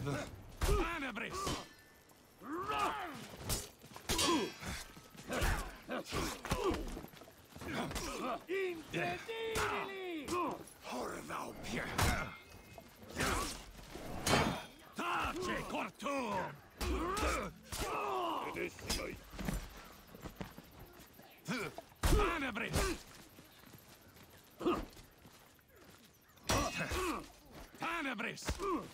Anabris! Incredibili! Horvaupia! Tace cortu! Anabris! Anabris!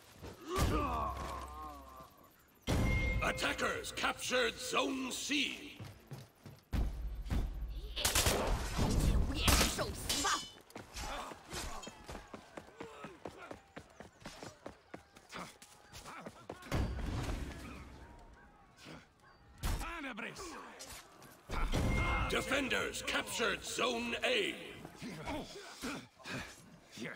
Attackers captured Zone C. 无颜受死吧！ Anabris! Defenders captured Zone A. Here.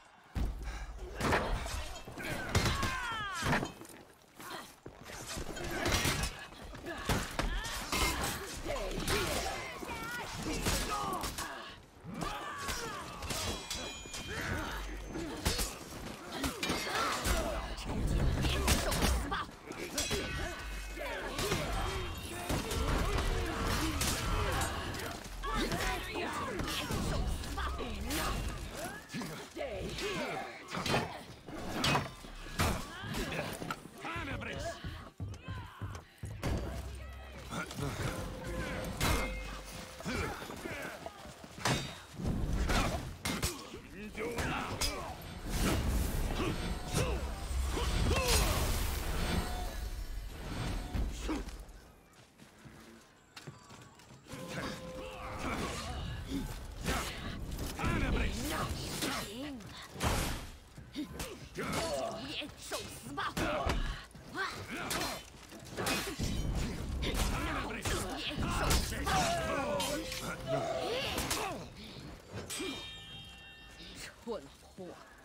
蠢货！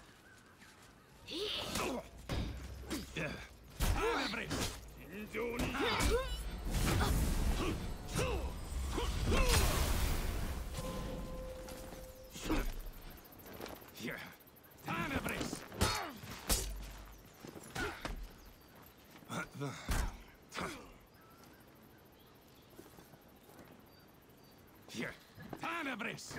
Here. Anabris! Here. Anabris!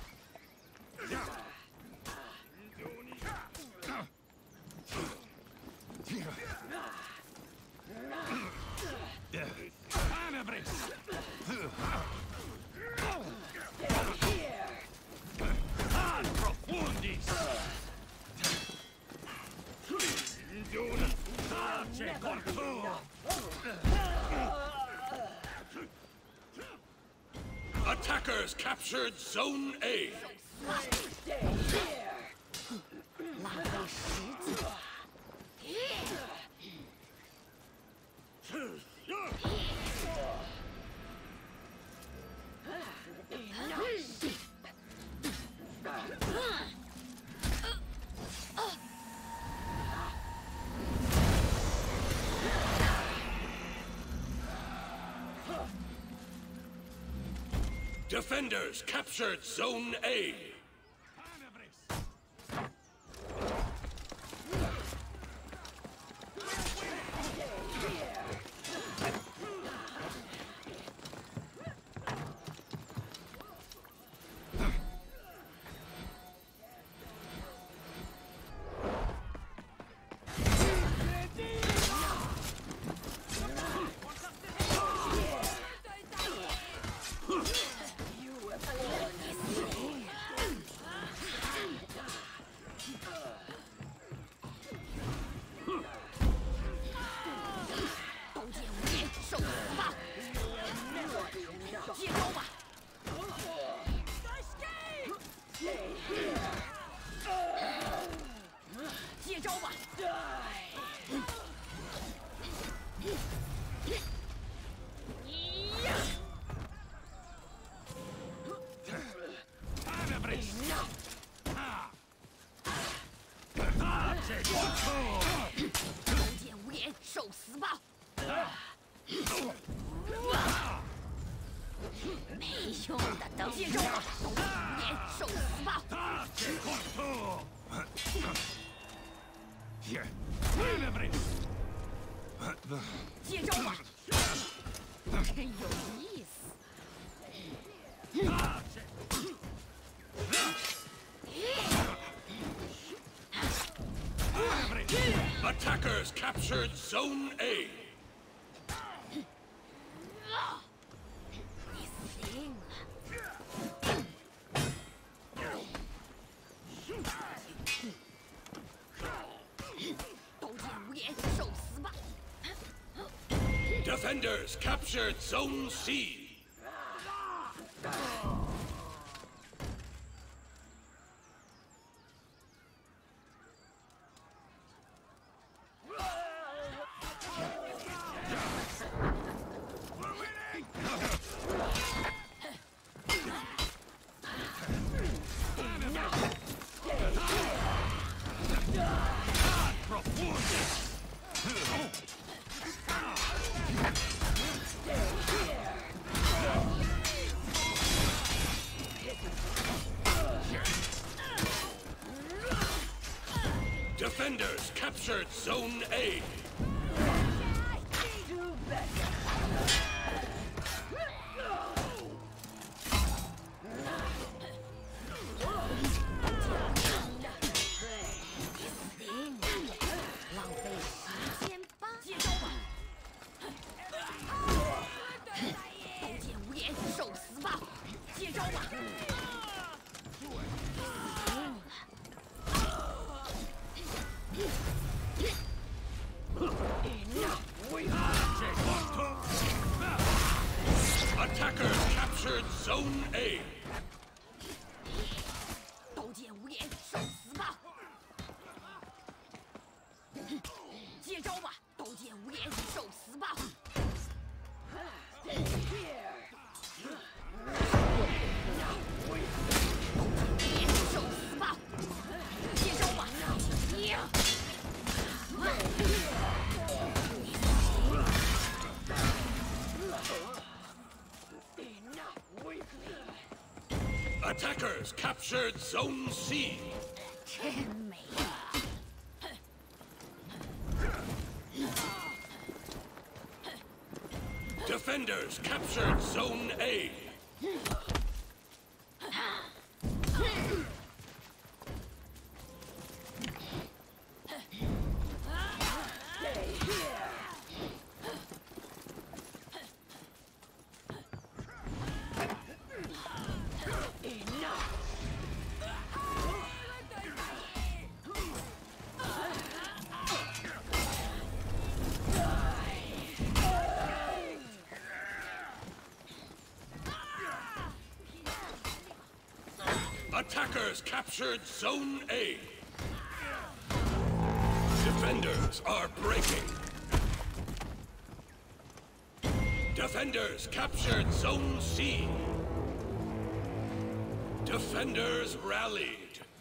Anabris! Ad profundis! Tace cortu! Attackers captured Zone A. 浪费时间！ Defenders captured Zone A. 接招吧！ Tace 刀剑无眼，受死吧！没用的东西！接招吧！刀剑无眼，受死吧！ Tace cortu! Here. Tenebris! 接招吧！真有意思。 Attackers captured Zone A. 你死定了！刀剑无眼，受死吧！ Defenders captured Zone C. Defenders captured Zone A. Attackers captured Zone A. 刀剑无眼，受死吧！接招吧！刀剑无眼，受死吧！受死吧！接招吧！ Attackers captured Zone C. 真美！ Defenders captured Zone A. Attackers captured Zone A. Defenders are breaking. Defenders captured Zone C. Defenders rallied.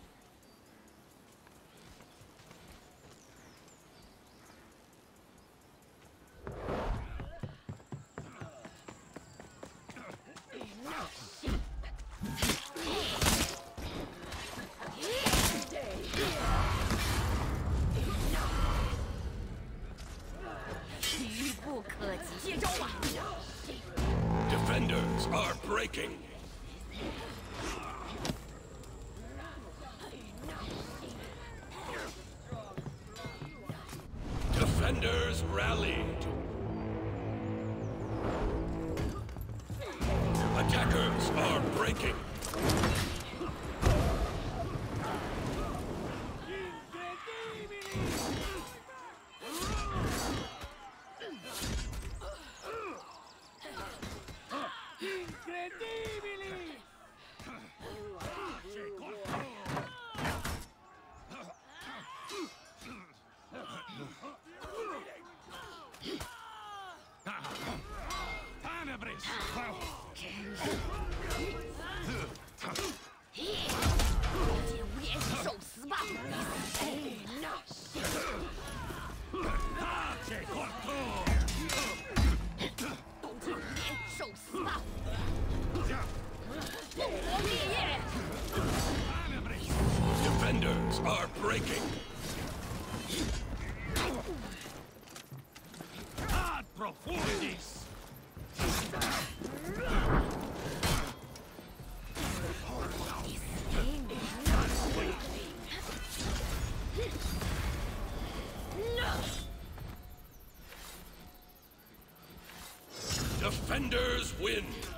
Defenders are breaking. Defenders rallied. Attackers are breaking. Tenebris! Defenders win.